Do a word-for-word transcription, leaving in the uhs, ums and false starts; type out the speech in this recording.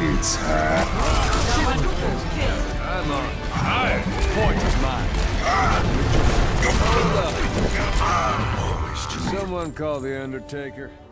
It's her. I'm on fire. Point is mine. Hold up. Someone call the Undertaker.